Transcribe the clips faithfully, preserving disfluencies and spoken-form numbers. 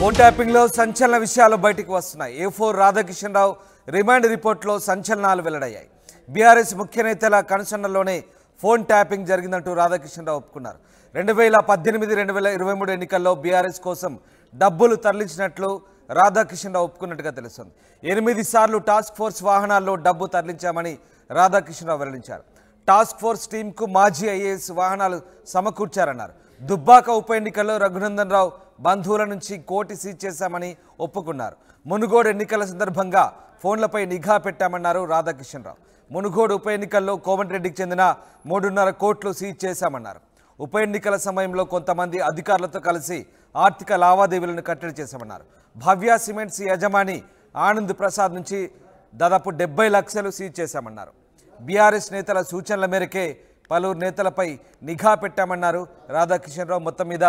Phone tapping లో సంచలన విషయాలు బయటికి వస్తున్నాయి. A four Radhakishan Rao remand రిపోర్ట్లో సంచలనాలు వెల్లడయ్యాయి. బీఆర్ఎస్ ముఖ్య నేతల కనుసన్నల్లోనే ఫోన్ ట్యాపింగ్ జరిగిందంటూ రాధాకిషన్ రావు ఒప్పుకున్నారు. రెండు వేల పద్దెనిమిది రెండు వేల ఇరవై మూడు ఎన్నికల్లో బీఆర్ఎస్ కోసం డబ్బులు తరలించినట్లు రాధాకిషన్ రావు ఒప్పుకున్నట్టుగా తెలుస్తుంది. ఎనిమిది సార్లు టాస్క్ ఫోర్స్ వాహనాల్లో డబ్బు తరలించామని రాధాకిషన్ రావు వెల్లడించారు. టాస్క్ ఫోర్స్ టీంకు మాజీ ఐఏఎస్ వాహనాలు సమకూర్చారన్నారు. దుబ్బాక ఉప ఎన్నికల్లో రఘునందన్ రావు బంధువుల నుంచి కోటి సీజ్ చేశామని ఒప్పుకున్నారు. మునుగోడు ఎన్నికల సందర్భంగా ఫోన్లపై నిఘా పెట్టామన్నారు రాధాకిషన్ రావు. మునుగోడు ఉప ఎన్నికల్లో కోమటిరెడ్డికి చెందిన మూడున్నర కోట్లు సీజ్ చేశామన్నారు. ఉప ఎన్నికల సమయంలో కొంతమంది అధికారులతో కలిసి ఆర్థిక లావాదేవీలను కట్టడి చేశామన్నారు. భవ్య సిమెంట్స్ యజమాని ఆనంద్ ప్రసాద్ నుంచి దాదాపు డెబ్బై లక్షలు సీజ్ చేశామన్నారు. బీఆర్ఎస్ నేతల సూచనల మేరకే పలువురు నేతలపై నిఘా పెట్టామన్నారు రాధాకిషన్ రావు. మొత్తం మీద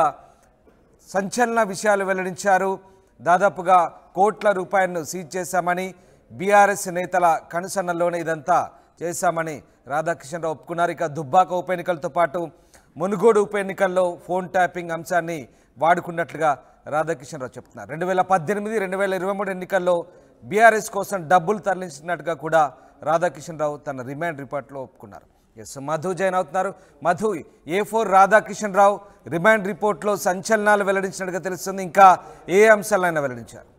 సంచలన విషయాలు వెల్లడించారు. దాదాపుగా కోట్ల రూపాయలను సీజ్ చేశామని, బీఆర్ఎస్ నేతల కనుసన్నల్లోనే ఇదంతా చేశామని రాధాకిషన్ రావు ఒప్పుకున్నారు. ఇక దుబ్బాక ఉప ఎన్నికలతో పాటు మునుగోడు ఉప ఎన్నికల్లో ఫోన్ ట్యాపింగ్ అంశాన్ని వాడుకున్నట్లుగా రాధాకిషన్ రావు చెప్తున్నారు. రెండు వేల పద్దెనిమిది రెండు వేల ఇరవై మూడు ఎన్నికల్లో బీఆర్ఎస్ కోసం డబ్బులు తరలించినట్టుగా కూడా రాధాకిషన్ రావు తన రిమాండ్ రిపోర్ట్లో ఒప్పుకున్నారు. ఎస్, మధు జాయిన్ అవుతున్నారు. Madhu, A four Radhakishan Rao remand రిపోర్ట్లో సంచలనాలు వెల్లడించినట్టుగా తెలుస్తుంది. ఇంకా ఏ అంశాలైనా వెల్లడించారు?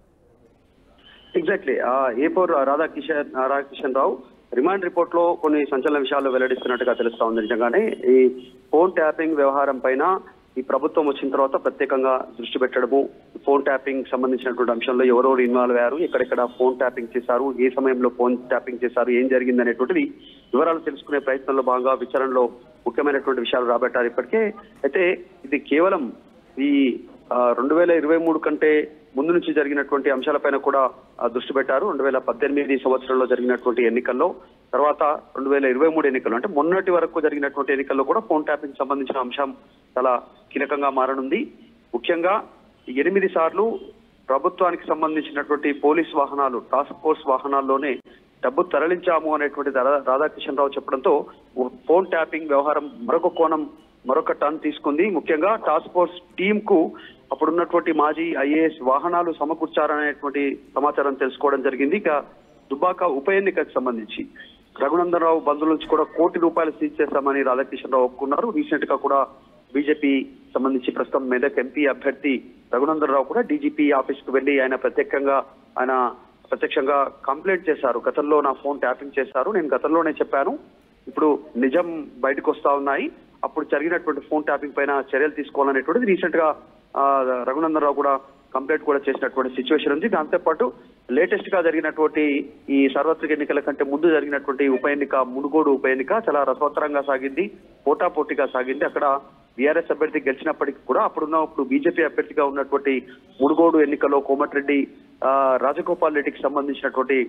Exactly A four Radhakishan Radhakishan Rao remand report లో కొన్ని సంచలన విషయాలు వెల్లడిస్తున్నట్టుగా తెలుస్తా ఉంది. నిజంగానే ఈ ఫోన్ ట్యాపింగ్ వ్యవహారం పైన ఈ ప్రభుత్వం వచ్చిన తర్వాత ప్రత్యేకంగా దృష్టి పెట్టడము, ఫోన్ ట్యాపింగ్ సంబంధించినటువంటి అంశంలో ఎవరెవరు ఇన్వాల్వ్ అయ్యారు, ఎక్కడెక్కడ ఫోన్ ట్యాపింగ్ చేశారు, ఏ సమయంలో ఫోన్ ట్యాపింగ్ చేశారు, ఏం జరిగింది అనేటువంటిది వివరాలు తెలుసుకునే ప్రయత్నంలో భాగంగా విచారణలో ముఖ్యమైనటువంటి విషయాలు రాబట్టారు ఇప్పటికే. అయితే ఇది కేవలం ఈ రెండు వేల ఇరవై మూడు కంటే ముందు నుంచి జరిగినటువంటి అంశాలపైన కూడా దృష్టి పెట్టారు. రెండు వేల పద్దెనిమిది సంవత్సరంలో జరిగినటువంటి ఎన్నికల్లో, తర్వాత రెండు వేల ఇరవై మూడు ఎన్నికల్లో, అంటే మొన్నటి వరకు జరిగినటువంటి ఎన్నికల్లో కూడా ఫోన్ ట్యాపింగ్ సంబంధించిన అంశం చాలా కీలకంగా మారనుంది. ముఖ్యంగా ఎనిమిది సార్లు ప్రభుత్వానికి సంబంధించినటువంటి పోలీస్ వాహనాలు, టాస్క్ ఫోర్స్ వాహనాల్లోనే డబ్బు తరలించాము అనేటువంటి రాధాకిషన్ రావు చెప్పడంతో ఫోన్ ట్యాపింగ్ వ్యవహారం మరొక కోణం, మరొక టర్న్ తీసుకుంది. ముఖ్యంగా టాస్క్ ఫోర్స్ టీమ్ కు అప్పుడున్నటువంటి మాజీ ఐఏఎస్ వాహనాలు సమకూర్చారనేటువంటి సమాచారం తెలుసుకోవడం జరిగింది. ఇక దుబ్బాక ఉప ఎన్నికకు సంబంధించి రఘునందన్ రావు బంధువుల నుంచి కూడా కోటి రూపాయలు సీజ్ చేశామని రాధాకిషన్ రావు ఒప్పుకున్నారు. రీసెంట్ గా కూడా బీజేపీ సంబంధించి ప్రస్తుతం మెదక్ ఎంపీ అభ్యర్థి రఘునందన్ రావు కూడా డీజీపీ ఆఫీస్ కు వెళ్లి ఆయన ప్రత్యేకంగా ఆయన ప్రత్యక్షంగా కంప్లైంట్ చేశారు. గతంలో నా ఫోన్ ట్యాపింగ్ చేశారు, నేను గతంలోనే చెప్పాను, ఇప్పుడు నిజం బయటకు వస్తా ఉన్నాయి, అప్పుడు జరిగినటువంటి ఫోన్ ట్యాపింగ్ పైన చర్యలు తీసుకోవాలనేటువంటిది రీసెంట్ గా రఘునందన్ రావు కూడా కంప్లైంట్ కూడా చేసినటువంటి సిచ్యువేషన్ ఉంది. దాంతో పాటు లేటెస్ట్ గా జరిగినటువంటి ఈ సార్వత్రిక ఎన్నికల కంటే ముందు జరిగినటువంటి ఉప ఎన్నిక, మునుగోడు ఉప ఎన్నిక చాలా రసవత్తరంగా సాగింది, పోటాపోటీగా సాగింది. అక్కడ బీఆర్ఎస్ అభ్యర్థి గెలిచినప్పటికీ కూడా అప్పుడున్న ఇప్పుడు బీజేపీ అభ్యర్థిగా ఉన్నటువంటి మునుగోడు ఎన్నికల్లో కోమటిరెడ్డి రాజగోపాల్ రెడ్డికి సంబంధించినటువంటి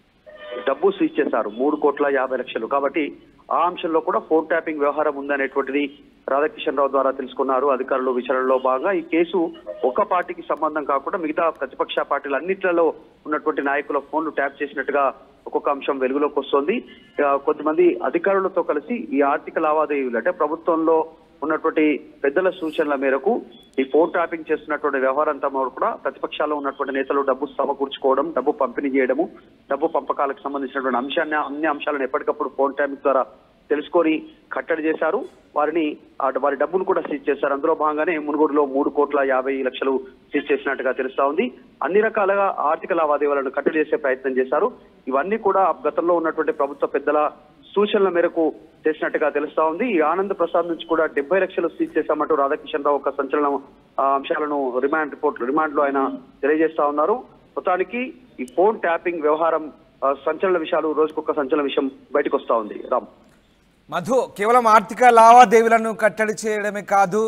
డబ్బు సీజ్ చేశారు, మూడు కోట్ల యాభై లక్షలు. కాబట్టి ఆ అంశంలో కూడా ఫోన్ ట్యాపింగ్ వ్యవహారం ఉందనేటువంటిది రాధాకిషన్ రావు ద్వారా తెలుసుకున్నారు అధికారులు. విచారణలో భాగంగా ఈ కేసు ఒక పార్టీకి సంబంధం కాకుండా మిగతా ప్రతిపక్ష పార్టీలు అన్నిట్లలో ఉన్నటువంటి నాయకుల ఫోన్లు ట్యాప్ చేసినట్టుగా ఒక్కొక్క అంశం వెలుగులోకి వస్తోంది. కొంతమంది అధికారులతో కలిసి ఈ ఆర్థిక లావాదేవీలు, అంటే ప్రభుత్వంలో ఉన్నటువంటి పెద్దల సూచనల మేరకు ఈ ఫోన్ ట్యాపింగ్ చేస్తున్నటువంటి వ్యవహారం అంతా కూడా ప్రతిపక్షాల్లో ఉన్నటువంటి నేతలు డబ్బు సమకూర్చుకోవడం, డబ్బు పంపిణీ చేయడము, డబ్బు పంపకాలకు సంబంధించినటువంటి అంశాన్ని అన్ని అంశాలను ఎప్పటికప్పుడు ఫోన్ ట్యాపింగ్ ద్వారా తెలుసుకొని కట్టడి చేశారు. వారిని వారి డబ్బును కూడా సీజ్ చేశారు. అందులో భాగంగానే మునుగోడులో మూడు కోట్ల యాభై లక్షలు సీజ్ చేసినట్టుగా తెలుస్తా ఉంది. అన్ని రకాలుగా ఆర్థిక లావాదేవీలను కట్టడి చేసే ప్రయత్నం చేశారు. ఇవన్నీ కూడా గతంలో ఉన్నటువంటి ప్రభుత్వ పెద్దల సూచనల మేరకు చేసినట్టుగా తెలుస్తా ఉంది. ఈ ఆనంద్ ప్రసాద్ నుంచి కూడా డెబ్బై లక్షలు సీజ్ చేశామంటూ రాధాకిషన్ రావు ఒక సంచలన అంశాలను రిమాండ్ రిపోర్ట్ రిమాండ్ లో ఆయన తెలియజేస్తా ఉన్నారు. మొత్తానికి ఈ ఫోన్ ట్యాపింగ్ వ్యవహారం సంచలన విషయాలు, రోజుకొక సంచలన విషయం బయటకు వస్తా ఉంది. రామ్, మధు, కేవలం ఆర్థిక లావాదేవీలను కట్టడి చేయడమే కాదు,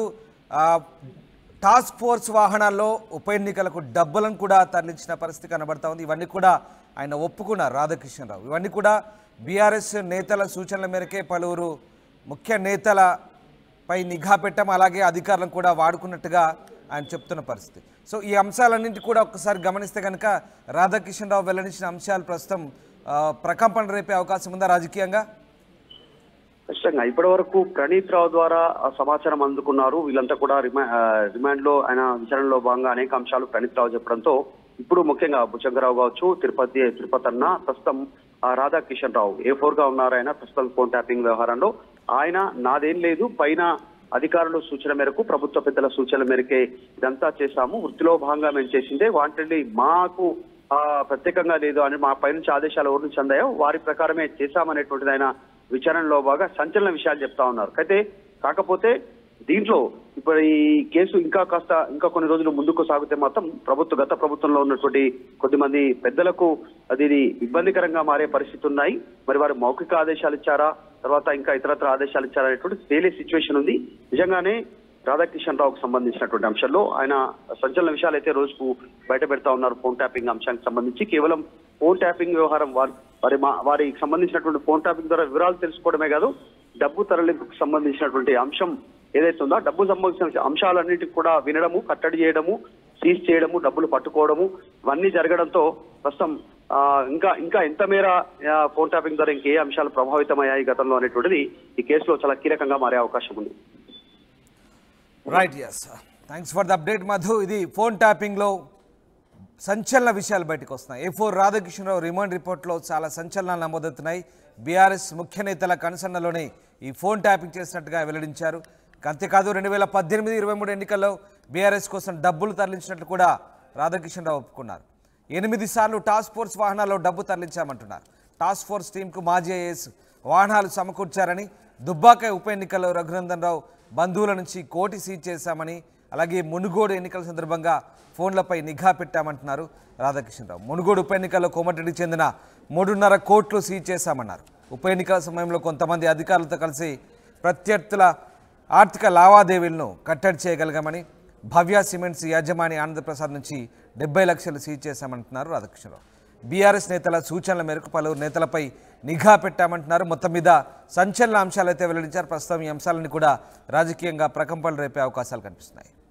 టాస్క్ ఫోర్స్ వాహనాల్లో ఉప ఎన్నికలకు డబ్బులను కూడా తరలించిన పరిస్థితి కనబడతా ఉంది. ఇవన్నీ కూడా ఆయన ఒప్పుకున్నారు రాధాకిషన్ రావు. ఇవన్నీ కూడా బీఆర్ఎస్ నేతల సూచనల మేరకే పలువురు ముఖ్య నేతలపై నిఘా పెట్టడం, అలాగే అధికారులను కూడా వాడుకున్నట్టుగా ఆయన చెప్తున్న పరిస్థితి. సో ఈ అంశాలన్నింటి కూడా ఒక్కసారి గమనిస్తే కనుక రాధాకిషన్ రావు వెల్లడించిన అంశాలు ప్రస్తుతం ప్రకంపన రేపే అవకాశం ఉందా రాజకీయంగా? ఖచ్చితంగా ఇప్పటి వరకు ప్రణీత్ రావు ద్వారా ఆ సమాచారం అందుకున్నారు. వీళ్ళంతా కూడా రిమా రిమాండ్ లో ఆయన విచారణలో భాగంగా అనేక అంశాలు ప్రణీత్ రావు చెప్పడంతో ఇప్పుడు ముఖ్యంగా భుజంగరావు కావచ్చు, తిరుపతి తిరుపతి అన్న, ప్రస్తుతం రాధాకిషన్ రావు ఏ ఫోర్ గా ఉన్నారు. ఆయన ప్రస్తుతం ఫోన్ ట్యాపింగ్ వ్యవహారంలో ఆయన నాదేం లేదు, పైన అధికారుల సూచన మేరకు, ప్రభుత్వ పెద్దల సూచనల మేరకే ఇదంతా చేశాము, వృత్తిలో భాగంగా మేము చేసిందే, వాంటెడ్లీ మాకు ఆ ప్రత్యేకంగా లేదు అని మా పైనుంచి ఆదేశాలు ఎవరి నుంచి అందాయో వారి ప్రకారమే చేశామనేటువంటిది ఆయన విచారణలో బాగా సంచలన విషయాలు చెప్తా ఉన్నారు. అయితే కాకపోతే దీంట్లో ఇప్పుడు ఈ కేసు ఇంకా కాస్త ఇంకా కొన్ని రోజులు ముందుకు సాగితే మాత్రం ప్రభుత్వ గత ప్రభుత్వంలో ఉన్నటువంటి కొద్దిమంది పెద్దలకు అది ఇబ్బందికరంగా మారే పరిస్థితి ఉన్నాయి. మరి వారు మౌఖిక ఆదేశాలు ఇచ్చారా, తర్వాత ఇంకా ఇతరత్ర ఆదేశాలు ఇచ్చారా అనేటువంటి తేలే సిచ్యువేషన్ ఉంది. నిజంగానే రాధాకిషన్ రావుకు సంబంధించినటువంటి అంశాల్లో ఆయన సంచలన విషయాలు అయితే రోజుకు బయట పెడతా ఉన్నారు. ఫోన్ ట్యాపింగ్ అంశానికి సంబంధించి కేవలం ఫోన్ ట్యాపింగ్ వ్యవహారం వారి వారి వారికి సంబంధించినటువంటి ఫోన్ ట్యాపింగ్ ద్వారా వివరాలు తెలుసుకోవడమే కాదు, డబ్బు తరలింపుకు సంబంధించినటువంటి అంశం ఏదైతే ఉందో డబ్బు సంబంధించిన అంశాలన్నిటికి కూడా వినడము, కట్టడి చేయడము, సీజ్ చేయడము, డబ్బులు పట్టుకోవడము ఇవన్నీ జరగడంతో ప్రస్తుతం ఇంకా ఇంకా ఎంత మేర ఫోన్ ట్యాపింగ్ ద్వారా ఇంకే అంశాలు ప్రభావితమయ్యాయి గతంలో అనేటువంటిది ఈ కేసులో చాలా కీలకంగా మారే అవకాశం ఉంది. Right, yes, thanks for the update Madhu. ఇది ఫోన్ ట్యాపింగ్లో సంచలన విషయాలు బయటకు వస్తున్నాయి. A four Radhakishan Rao remand రిపోర్ట్లో చాలా సంచలనాలు నమోదవుతున్నాయి. బీఆర్ఎస్ ముఖ్య నేతల కన్సర్న్లోనే ఈ ఫోన్ ట్యాపింగ్ చేసినట్టుగా వెల్లడించారు. అంతేకాదు రెండు వేల పద్దెనిమిది ఇరవై మూడు ఎన్నికల్లో బీఆర్ఎస్ కోసం డబ్బులు తరలించినట్లు కూడా రాధాకిషన్ రావు ఒప్పుకున్నారు. ఎనిమిది సార్లు టాస్క్ ఫోర్స్ వాహనాల్లో డబ్బు తరలించామంటున్నారు. టాస్క్ ఫోర్స్ టీంకు మాజీ ఐఏఎస్ వాహనాలు సమకూర్చారని, దుబ్బాక ఉప ఎన్నికల్లో రఘునందన్ రావు బంధువుల నుంచి కోటి సీజ్ చేశామని, అలాగే మునుగోడు ఎన్నికల సందర్భంగా ఫోన్లపై నిఘా పెట్టామంటున్నారు రాధాకిషన్ రావు. మునుగోడు ఉప ఎన్నికల్లో కోమటిరెడ్డికి చెందిన మూడున్నర కోట్లు సీజ్ చేశామన్నారు. ఉప ఎన్నికల సమయంలో కొంతమంది అధికారులతో కలిసి ప్రత్యర్థుల ఆర్థిక లావాదేవీలను కట్టడి చేయగలిగామని, భవ్య సిమెంట్స్ యాజమాని ఆనందప్రసాద్ నుంచి డెబ్బై లక్షలు సీజ్ చేశామంటున్నారు రాధాకిషన్ రావు. బీఆర్ఎస్ నేతల సూచనల మేరకు పలువురు నేతలపై నిఘా పెట్టామంటున్నారు. మొత్తం మీద సంచలన అంశాలు అయితే వెల్లడించారు. ప్రస్తుతం ఈ అంశాలని కూడా రాజకీయంగా ప్రకంపనలు రేపే అవకాశాలు కనిపిస్తున్నాయి.